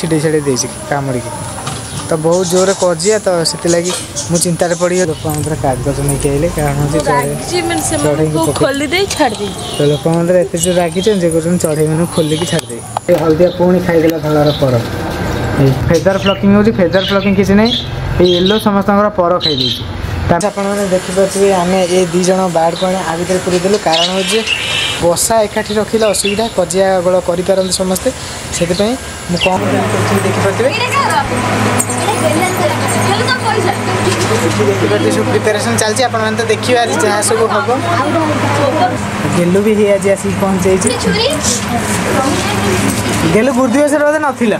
छिड़े छिड़े दे कामुड़ी तो बहुत जोर कजिया तो से लगी मुझे चिंतार पड़ी लोक कागज नहीं आइले कारण तो लोक एत जो रागी चढ़ई मैंने खोलिकी छाड़ी हल्दिया पुणी खाईदेला धलार पर फेदर फ्लकिंग हो फेदर फ्लकिंग किसी ना येलो समस्त पर खाई आपने देखिपे आम ये दीज बाड़ को आ भर पूरी देलु कारण हूँ बसा एकाठी रखिले असुविधा कजिया गोल कर समस्ते से मुझे कौन देखिपे देखिपे सब प्रिपेरेसन चलती आप तो देखिए आज जहाँ सब हम गेलु भी ही आज आसिक पहुँचे गेलु गुरुदिवस बोधे नाला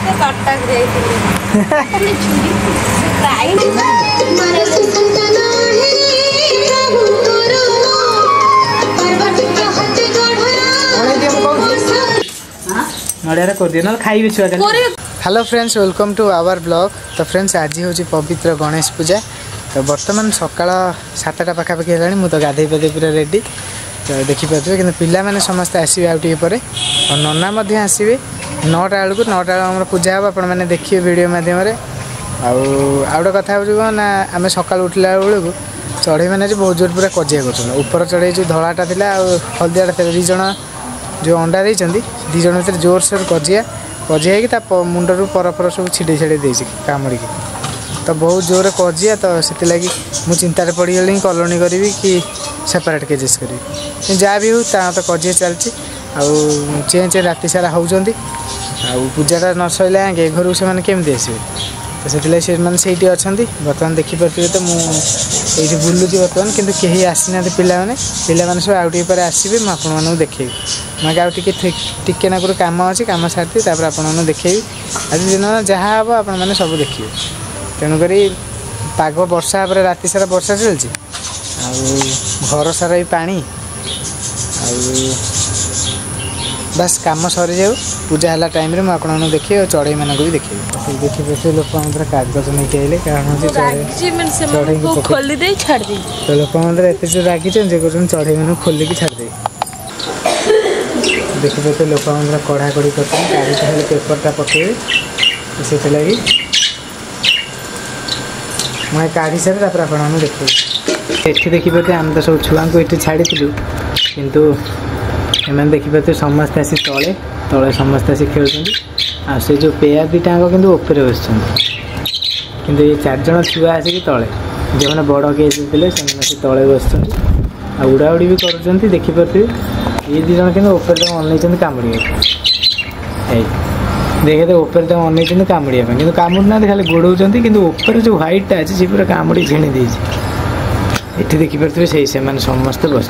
नड़िया कर दिए ना खाई छुआ। Hello friends welcome to our blog. तो फ्रेंड्स आज हूँ पवित्र गणेश पूजा तो बर्तमान सकाळ 7टा पाखापाखि है मुझे गाधे पाधे पूरा रेडी तो देखिपे कि पिला मैंने समस्ते आसवे आउ टे और नना आसवे 9टा बेलू 9टा बेल पूजा हम आप देखिए वीडियो माध्यम आउ गोटे कथा हो ना आम सका उठला बेलू चढ़ई मैंने बहुत जोर पूरा कजिया कर चढ़ई जो धलाटा थी हल्दिया दीज जो अंडा देती दीज भर जोर सोर कजिया कि मुंडर पर सब छिड़े छिड़े दे कामुड़ी तो बहुत जोर कजिया तो से लगी मुझे चिंतार पड़ी कलोनी करी कि सेपरेट केजेस करी जहाँ भी हो तो कजिया चलती चे राति सारा होती पूजाटा न सैला आगे घर से केमी आसवे तो से मैंने अच्छा बर्तमान देखिपे तो मुझे बुलूची बर्तमान कितु कहीं आसी ना पाने सब आउ टे आसवे मुझे देखेबी मैं आउ टे नाक कम अच्छी कम सारी आपको देखेबी आज दिन जहाँ हम आप सब देखिए तेणुक पाग वर्षा राति सारा वर्षा चलती घर सारा भी पानी बस कम सरी जाऊ पूजा है टाइम मुझे देखिए और चढ़ई मानक भी देखिए देखिए लोक कागज नहीं आइले कारण तो लोक एत जो रागी चढ़ई मैंने खोलिकी छाड़ी देखिए लोक कढ़ा कढ़ी कर पेपरटा पकड़े से लगी मैं काढ़ी सारे आपको देखिए ये देखिए आम तो सब छुआ को ये छाड़ी किंतु एम देखिपे समस्ते आसी तले तले समस्ते आसी खेल आ से जो पेयर दुटाक कि ऊपर बस कि ये 4 जन छुआ आसिक तले जो मैंने बड़ केस थे से तले बस उड़ा उड़ी भी कर देखिपे ये 2 जन कि ऊपर अन कामुड़ी देखे तो ऊपर अन कामुड़िया कि कामुड़ी खाली गोड़ाऊँ कि ऊपर जो ह्वाइटा अच्छे सी पूरा कामुड़ी झिणी दे ये देखिपे से समस्ते बस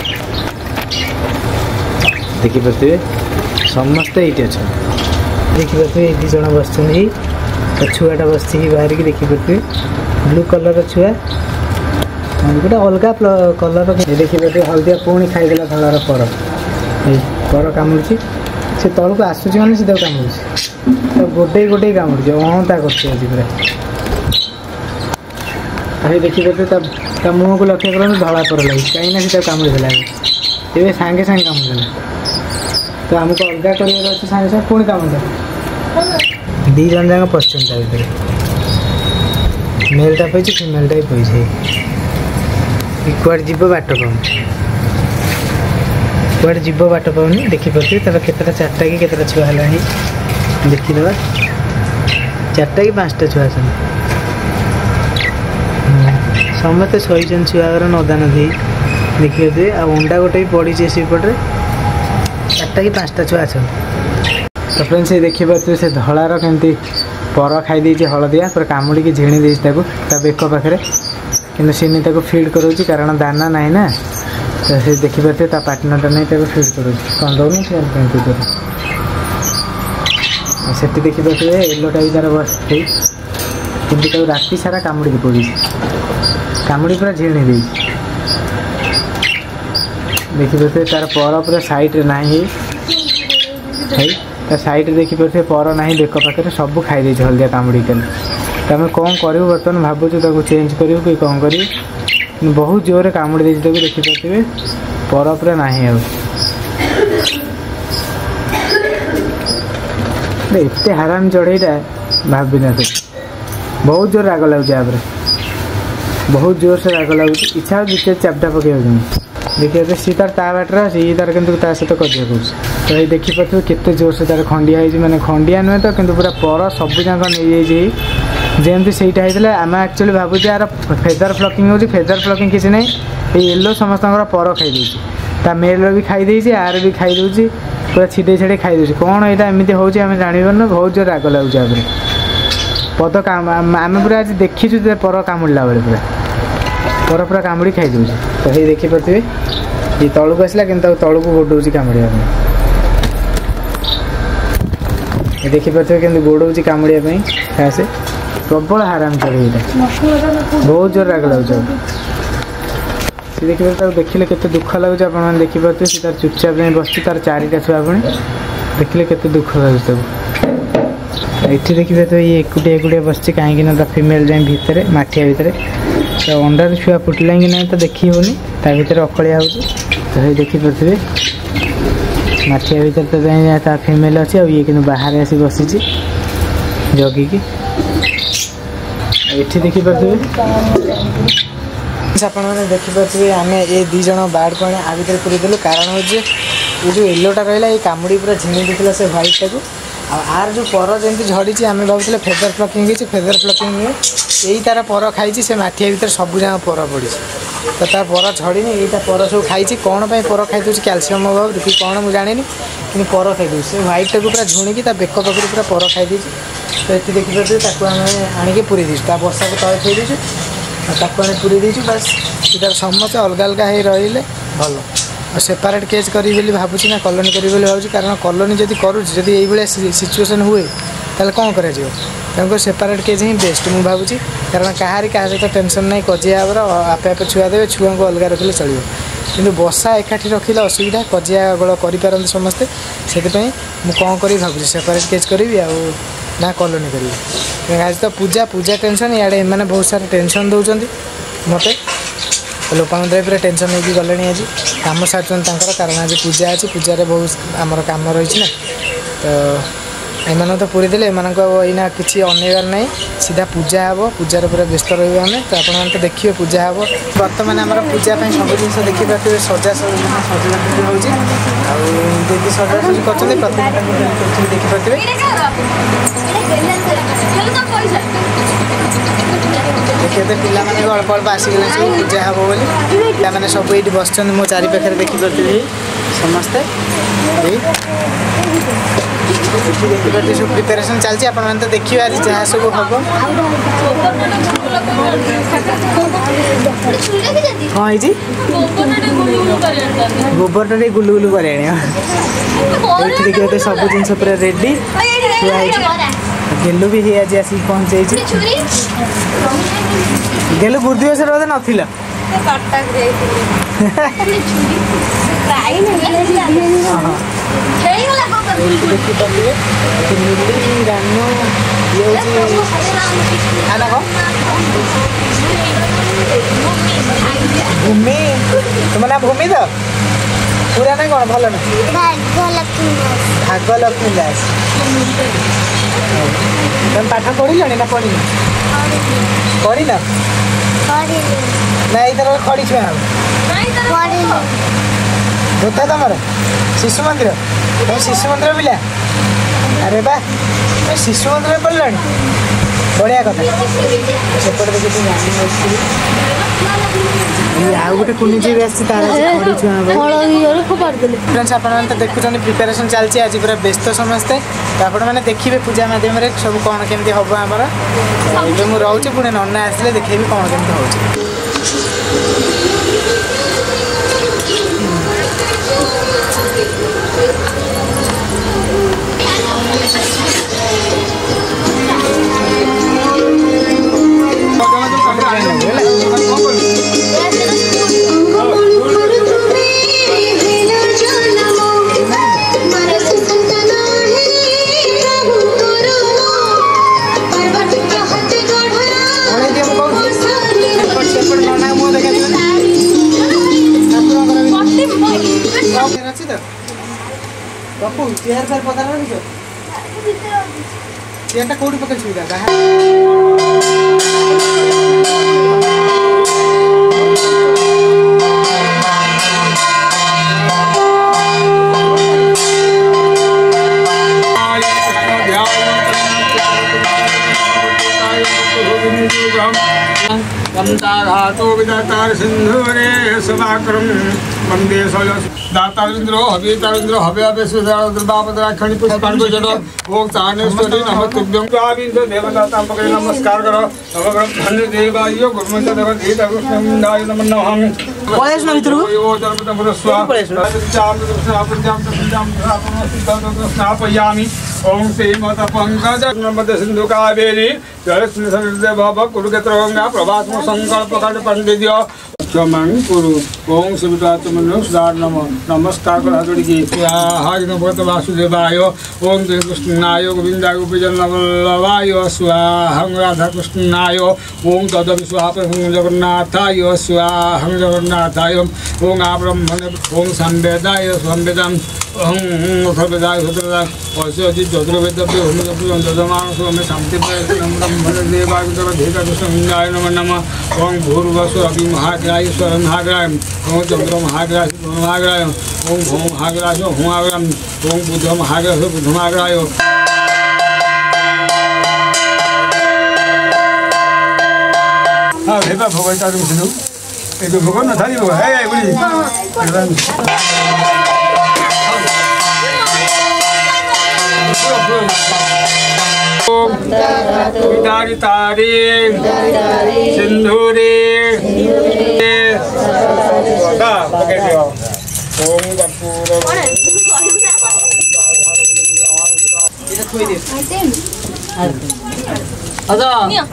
देखिपे समस्ते ये अच्छा देखिपे ये 2 जन बस छुआटा बस बाहर की देखिपे ब्लू कलर छुआ गोटे अलग कलर देखिपे हल्दिया पुणी खाईदेला धलार पर कामुड़ी से तौक आसूसी मैंने सीधा कामुड़ी तो गोटे गोटे कामुड़ी अहंता कर देखिपे मुँह को लक्ष्य कर धला पर लगे कहीं सीधा कामुड़ी देला ये सांगे सांगे कामुड़ी तो आमको अलग कर सांगे सांगे पुणी कामुड़ी 2 जन जाक पश्चिम ता भर मेलटा पैसे फिमेलटा भी पैसे कुआड़ जीव बाट पाऊँ कुआड़ जीव बाट पाऊनी देखिपे तार केतटा 4टा कि केतटा छुआ है देखीदे 4टा कि 5टा छुआ समस्ते शहीन छुआ नदा नदी देखिए अंडा गोटे भी पड़ी से पटे 4टा कि 5टा छुआ अच्छा तो फ्रेंड्स ये देखिए से धलार केमती पर खाई हलदिया पूरा कामुड़ी की झिणी दे बेक पाखे कि सीनी फिड कर कारण दाना ना ना तो से देखिपे पार्टनरटा नहीं फिड कर कंदौनी से देखिपे येलोटा भी तार बस कि राति सारा कामुड़ी पड़ी कामुड़ी पूरा झिणी दे देखिपे तार पर पूरा साइड्रे ना साइड देखिपे पर ना बेक पाखे सब खाई हल्दिया कामुड़ी तो आम कौन करूँ बर्तमान भावुँ चेंज करूँ कि कौन कर बहुत जोर कामुड़ी देखिपे पर पूरा ना एते हराम चढ़ईटा भाभी ना बहुत जोर राग लगुच बहुत जोर से राग लगुच इच्छा जिते चापटा पकड़ देखिए सी तार बाटर अच्छी तार कि सहित कजिया कर तो ये देखिपे केते जोर से तार खंडिया मैंने खंडिया नुहे तो कि पूरा पर सब जाक नहीं जाइए जमती सहीटा होता आम एक्चुअली भावुँ यार फेदर फ्लकिंग हो फेदर फ्लकिंग किसी ना ये येलो समस्त पर खाई ता मेल भी खाईदे आर भी खाईदे पूरा छिड़े छिड़े खाईदे कौन यहाँ एमती हो जानवर बहुत जोर राग लगुच पद आम पूरा आज देखीचु पर कामुड़ा बेले पूरा पूरा कामुड़ी खाईदे तो ये देखिपे ये तलू आसला कि तलू को गोड़ कामुड़ा ये देखिपे कि गोड़ कामुड़ा खासे प्रबल हराम चढ़ी बहुत जोर राग लगुच देखिए देखिले केते दुख लगुच आप देखिपे सी तार चुपचाप बस तार चारिटा छुआ पुणी देखिले केते दुख लगुच ये देखिए तो ये एकुटिया एकुटिया बस कहीं फिमेल जाए भितर माठिया भितर तो अंडार छुआ फुटला कि ना तो देखी होनी ता भर अकड़िया हो तो ये देखिपे माठिया भर तो जाए फिमेल अच्छी ये कि बाहर आसी बसी जगिकी ये देखिपे आप देखिपे आम ये दिज बार्ड को आ भर पूरी देलु कारण हूँ ये जो येलोटा रहा ये कामुड़ी पूरा झिणी देता से ह्वाइटा को आर जो पर जमी झड़ी आम भावुले फेदर फ्लकिंग फेदर फ्लकिंग यही तार पर खाई से माठिया भर सब जगह पर पड़ी तो तार पर झड़ी यहाँ पर सब खाई कौन पर खाई दूसरी कैल्शियम अभाव कि कौन मुझे जानी कि पर खाई से ह्वाइटा को पूरा झुणिकी बेक पाखर पूरा पर खाई तो ये देखिए आम आणिक पूरी दीजिए बसा को तले थी दीजिए ताको आने पूरी दीजिए बस इधर समस्ते अलग अलग हो रही भल और सेपरेट केज करी भावुँ ना कॉलोनी करी भावुँ कारण कॉलोनी जब करुँच ये सिचुएसन हुए ताल कौन कर तेणुक सेपरेट केज ही बेस्ट मुझे भावुँ कारण कहारी क्या सहित टेंशन ना कजिया आवर आपे आपे छुआ देवे छुआ को अलग रखिले चलो कि बसा एकाठी रखिले असुविधा कजिया गोल कर समस्ते से कौन कर भावुँ सेपरेट केज करी ना कॉलोनी करी आज तो पूजा पूजा टेंशन इे मैंने बहुत सारा टेंशन दौरान मत लोपामुद्रा पूरा टेंशन नहीं गले आज कम सारी कारण आज पूजा अच्छी पूजार बहुत आमर कम रही ना तो एम तो पूरी देले एना किसी अनेबार ना सीधा पूजा हे पूजार पूरा व्यस्त रही आम तो आप तो देखिए पूजा हे बर्तमान आम पूजा सब जिन देखिए सजा सजासजी होगी सजासजी कर देखिपे देखिए पिला मैंने अल्प अल्प आसिगले सब पूजा हे बोली पिला सब ये बस मो चारि पाखे देखिपे समस्ते देखिए सब प्रिपेरेसन चलती आप तो देखिए आज जहाँ सब हम हाँ ये गोबर टे गुलु गुलु कर देखिए तो सब जिन पूरा रेडी गेलु भी आज आसिक पहुँचे गेलु गुरुदिवस बोधे नाला भूमि तुम ना भूमि तो पूरा ना कौन भल ना भागलक्ष्मी दास तुम पाठ पढ़िल ना पढ़ी पढ़ी ना इधर खड़ी छुआ जोता तुम शिशु मंदिर तुम शिशु मंदिर पिला अरे बा शिशु मंदिर पढ़ला बढ़िया कथा सेपटे देखिए आउ गोटे कुनी जी फ्रेंड्स आप देखुं प्रिपेरेसन चलती आज पूरा व्यस्त समस्ते तो आपने देखिए पूजा मध्यम सब कौन केमती हम आमर मुझे रोचे पुणी नना आसले देखिए कौन केमती हो चेयर पर पता नहीं चेयरटा कोठी पकड़ सुविधा बाहर विदातार सिंधुरे सभाक्रम वंदे सल दातारिंद्रो हवितारिंद्रो हव्यापे सुधार बापद्राक्षणी पुष्पाणि जड़ ओम चारणेश्वरी नमः तुभ्यं स्वामिंद्र देवतां पकड़े नमस्कार करो नवग्रह धन्य देवाय गुरुमंत्र देव गीता कृष्णंदाय नमः नमः पळेस न भितरु यो धर्मतं पुरस्वा चाम प्रजाम स्थापयामि ओम श्री माता पंकज नर्मदे सिंधु कावेरी जलस्मिन् सरिते भव कुरुक्षेत्रगंगा प्रभास्म संकल्प काट पंडित्य क्षमं कुरु ओम शिवदात्मनो सुधार नमस्कार कर जोड़ी की स्वाहा भगवत वासुदेवाय ओम कृष्णाय गोविंदाय गोपीजनवल्लभाय स्वाहा राधा कृष्णाय ओम तद स्वाहा जगन्नाथाय स्वाहा जगन्नाथाय ओम ब्रह्मणे ओम संवेदाय संवेदम ओम सर्वदाय भद्रदाय अस्य ज्योतिर्वेदव्य होम जजमान सोमे शांति ब्रह्मणे देवाय धीता कृष्णाय नमः नमः ओम भूर्भुवस्सुः अभि महाग्राय ईश्वर महाग्राय ओम चंद्र महाग्राय महाग्राय ओम भौम महाग्राय हुमाग्राय ओम बुध महाग्राय बुध महाग्राय हाँ भेपा भोग तारुम सिनु एक भोग न थाली भोग हे बुढी तारी तारी सिंधुरे ओम कर्पूर अच्छा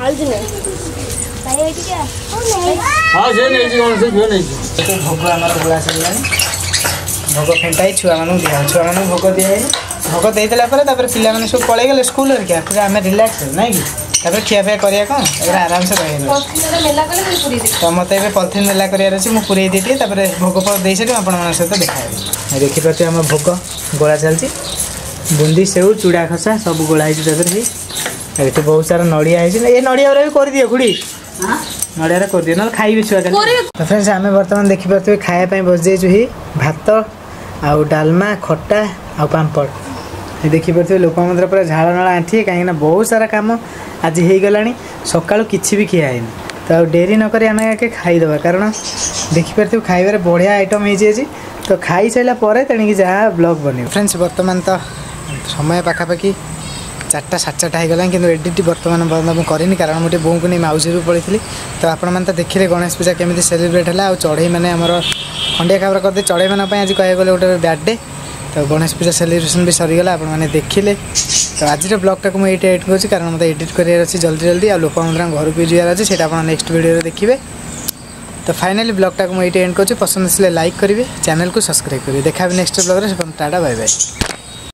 हाँ से नहीं जी कौन से क्यों नहीं भोग आमर गोला सरिलानी भोग फेंटाई छुआ मानू दिया छुआ मानू भोग दिया भोग देदेला पर पिला माने सब पळै गेले स्कूल रे क्या पूरा हमें रिलैक्स नै कि तापर खिया पिया करिया कोन तापर आराम से रहे तो मते एबे पॉलिथिन मेला करिया रछि मु पुरै देती तापर भोग पर देइ से आपण मन सहित देखाबे देखि पते हम भोग गोला चलछि बुंदी सेउ चूड़ा खसा सब गोला हिज तापर ही एते बहुत सारा नडिया हिज ए नडिया रे कर दियो खुडी हां नडिया रे कर दियो न खाइ बिछुआ तो फ्रेंड्स हमें वर्तमान देखि पते खाया पई बस जेछु ही भात आ डालमा खट्टा आ पांपड़ ये देखि पड़े लोक मतलब पूरा झाड़ नाला आंठी कहीं बहुत सारा कम आज हो गला सका किसी भी खिया है तो डेरी नक आम आगे खाईदे कारण देखिपे खाइबार बढ़िया आइटम हो तो खाई सारापर तेणिक जहाँ ब्लॉग बन फ्रेंड्स बर्तमान तो समय पाखापाखि 4टा 4:30 हो गला कि एडिट बर्तमान बंद मुझे करनी कारण मुझे बों को नहीं मौसी भी पड़ी तो आपण मैंने तो देखिए गणेश पूजा केमी सेलिब्रेट है आ चढ़ई मैंने आमर खंडिया खाबर करदे चढ़ई मान आज कह गले गोटे बैडे तो गणेश पूजा सेलिब्रेशन भी सरीगला आपण मैंने देखिले तो आज ब्लॉगटा को मुझे एडिट करूँ कारण मतलब एडिट करार अच्छी जल्दी जल्दी आ लोक घर को जीवार अच्छे से नेक्स्ट वीडियो देखिए तो फाइनली ब्लॉगटा को मुझे एंड करूँ पसंद आसे लाइक करेंगे चैनल को सब्सक्राइब करेंगे देखा next blog tata bye bye.